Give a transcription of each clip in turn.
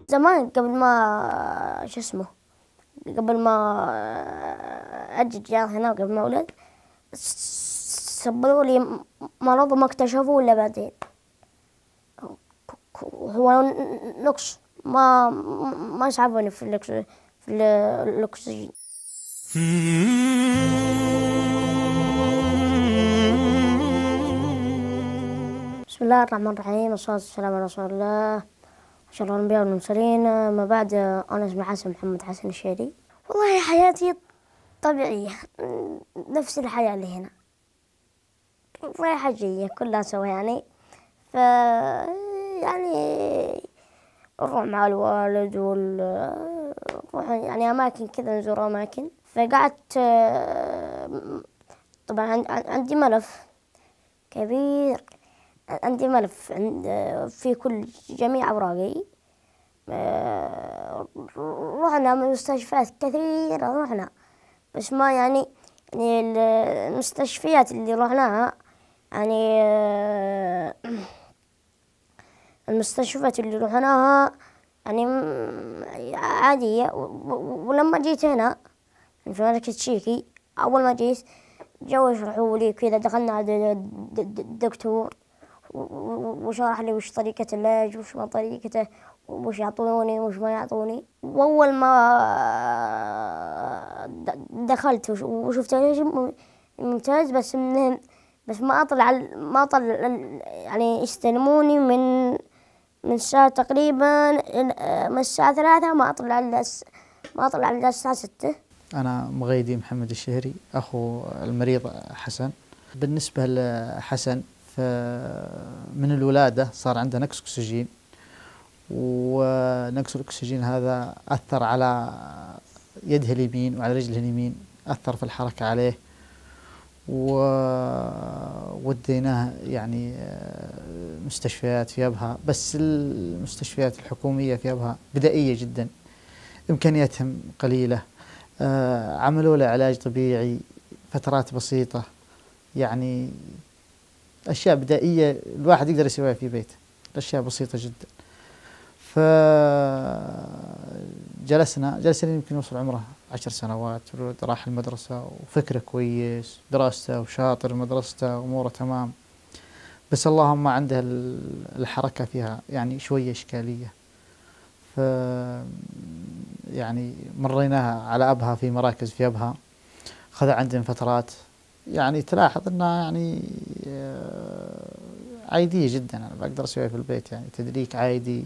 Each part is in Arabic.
زمان قبل ما شو اسمه، قبل ما أجي جار هنا وقبل ما أولد سببوا لي مرض ما اكتشفوه إلا بعدين. هو نقص ما يسعفوني في الأكسجين. بسم الله الرحمن الرحيم، والصلاة والسلام على رسول الله، أشرف الأنبياء والمرسلين. ما بعد، أنا اسمي حسن محمد حسن الشهري. والله حياتي طبيعية، نفس الحياة اللي هنا، رايحة جاية كلها سوا يعني. يعني نروح مع الوالد نروح يعني أماكن كذا، نزور أماكن. فقعدت طبعا عندي ملف كبير، عندي ملف في كل جميع أوراقي. رحنا مستشفيات كثيرة، رحنا بس ما يعني المستشفيات اللي رحناها يعني المستشفيات اللي رحناها يعني عادية. ولما جيت هنا في مركز تشيكي، أول ما جيت جو يشرحوا لي كذا، دخلنا على الدكتور وشرح لي وش طريقة العلاج وش ما طريقته، وش يعطوني وش ما يعطوني. وأول ما دخلت وشفت العلاج ممتاز، بس ما طلع يعني يستلموني من الساعة تقريبا من الساعة 3، ما أطلع إلا الساعة 6. أنا مغيدي محمد الشهري، أخو المريض حسن. بالنسبة لحسن، من الولادة صار عنده نقص أكسجين، ونقص الأكسجين هذا أثر على يده اليمين وعلى رجله اليمين، أثر في الحركة عليه. ووديناه يعني مستشفيات في أبها، بس المستشفيات الحكومية في أبها بدائية جدا، إمكانياتهم قليلة. عملوا له علاج طبيعي فترات بسيطة، يعني أشياء بدائية الواحد يقدر يسويها في بيته، أشياء بسيطة جدا. جلسنا يمكن يوصل عمره 10 سنوات، راح المدرسة وفكره كويس، دراسته وشاطر مدرسته وأموره تمام، بس اللهم عنده الحركة فيها يعني شوية إشكالية. يعني مريناها على أبها في مراكز في أبها، خذ عندنا فترات، يعني تلاحظ أنها يعني عادية جدا، أنا بقدر أسويها في البيت، يعني تدريك عادي،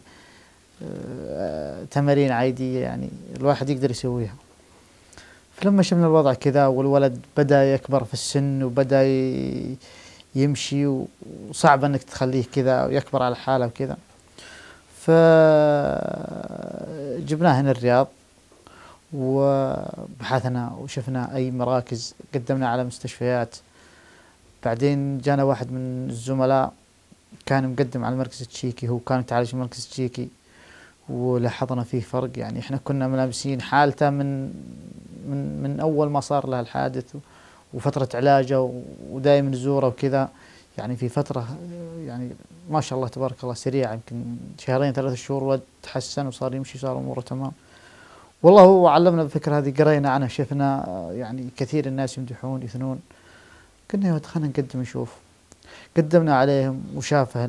تمارين عادية، يعني الواحد يقدر يسويها. فلما شفنا الوضع كذا والولد بدأ يكبر في السن وبدأ يمشي، وصعب أنك تخليه كذا ويكبر على حاله وكذا، فجبناه هنا الرياض، وبحثنا وشفنا أي مراكز، قدمنا على مستشفيات. بعدين جانا واحد من الزملاء كان مقدم على المركز التشيكي، هو كان يتعالج في المركز التشيكي، ولاحظنا فيه فرق. يعني احنا كنا ملامسين حالته من أول ما صار له الحادث وفترة علاجه، ودائما نزوره وكذا. يعني في فترة يعني ما شاء الله تبارك الله سريعة، يمكن 2 3 شهور وتحسن وصار يمشي، صار أموره تمام. والله هو علمنا الفكرة هذه، قرينا عنها، شفنا يعني كثير الناس يمدحون يثنون، قلنا خلينا نقدم نشوف. قدمنا عليهم وشافه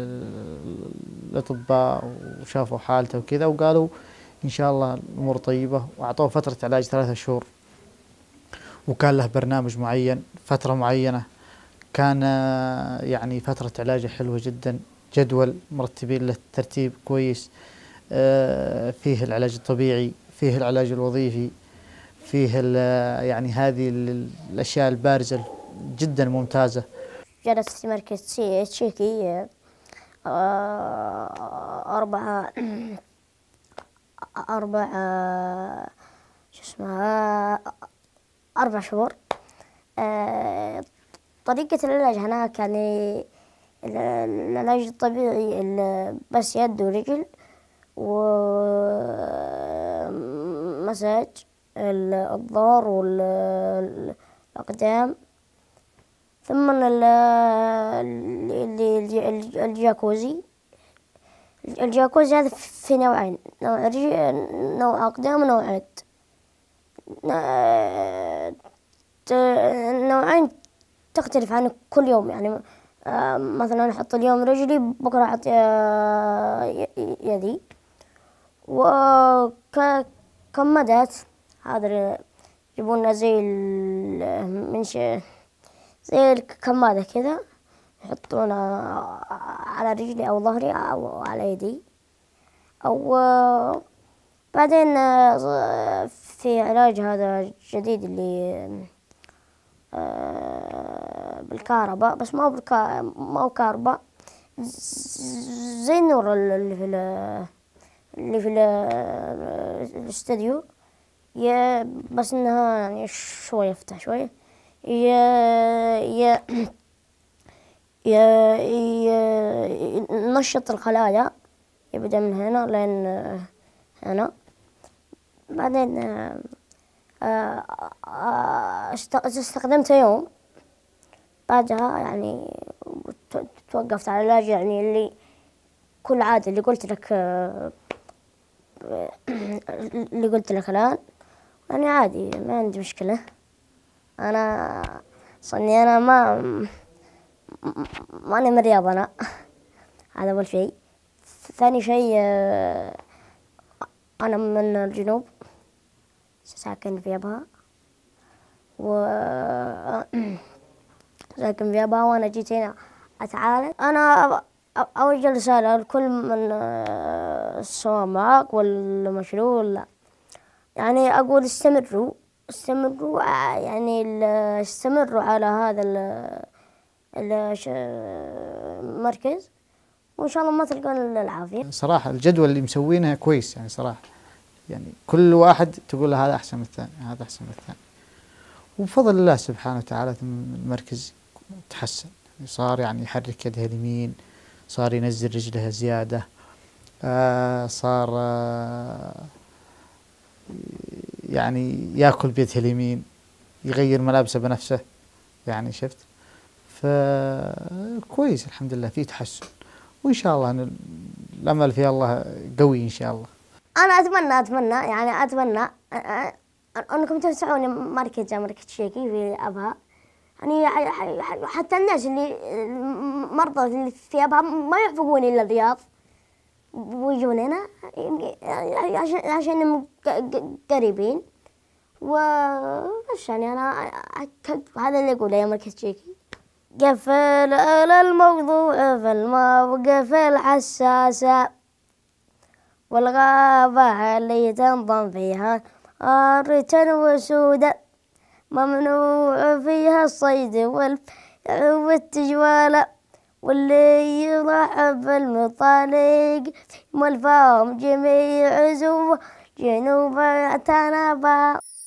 الأطباء وشافوا حالته وكذا، وقالوا إن شاء الله الأمور طيبة، وأعطوه فترة علاج 3 شهور، وكان له برنامج معين فترة معينة، كان يعني فترة علاجه حلوة جدا، جدول مرتبين له ترتيب كويس، فيه العلاج الطبيعي، فيه العلاج الوظيفي، فيه يعني هذه الأشياء البارزة جدا ممتازة. جلست في مركز تشيكي 4 شو اسمها 4 شهور. طريقة العلاج هناك يعني العلاج الطبيعي بس يد ورجل، ومساج الظهر والأقدام، ثم الجاكوزي الجاكوزي هذا في نوعين، نوع أقدام ونوع عد. النوعين تختلف عن كل يوم، يعني مثلا أحط اليوم رجلي، بكرة أحط يدي. وكمادات هذا يجيبون زي زي الكمادة كذا، يحطونها على رجلي أو ظهري أو على يدي. أو بعدين في علاج هذا جديد اللي بالكهرباء، بس ما هو كهرباء، زي النور اللي في الاستديو، بس انها يعني شوية يفتح شوية، ينشط الخلايا، يبدأ من هنا لين هنا. بعدين استخدمته يوم، بعدها يعني توقفت على العلاج، يعني اللي كل عادة اللي قلت لك الآن، يعني عادي ما عندي مشكلة. أنا صني أنا ماني من الرياض أنا. هذا أول شيء. ثاني شيء أنا من الجنوب، ساكن في أبها، ساكن في أبها، وأنا جيت هنا أتعالج. أنا أوجه رسالة لكل من سواء معاق ولا مشلول، يعني أقول استمروا يعني استمروا على هذا المركز، وإن شاء الله ما تلقون إلا العافية. صراحة الجدول اللي مسوينها كويس، يعني صراحة يعني كل واحد تقول له هذا أحسن من الثاني، هذا أحسن من الثاني، وبفضل الله سبحانه وتعالى المركز تحسن. صار يعني يحرك يده اليمين، صار ينزل رجله زيادة، صار يعني يأكل بيده اليمين، يغير ملابسه بنفسه، يعني شفت. فكويس الحمد لله في تحسن، وإن شاء الله الأمل في الله قوي إن شاء الله. أنا أتمنى أنكم تفتحون مركز شيكي في أبها، يعني حتى الناس مرضى اللي في أبها ما يعرفون إلا الرياض، ويجون هنا عشان قريبين. وبس يعني أنا هذا اللي أقوله يا مركز شيكي. قفل على الموضوع فالموقف الحساسة، والغابة اللي تنضم فيها آرة وسودة، ممنوع فيها الصيد والتجوال، واللي يضحب المطالق والفهم جميع جنوب تنابا.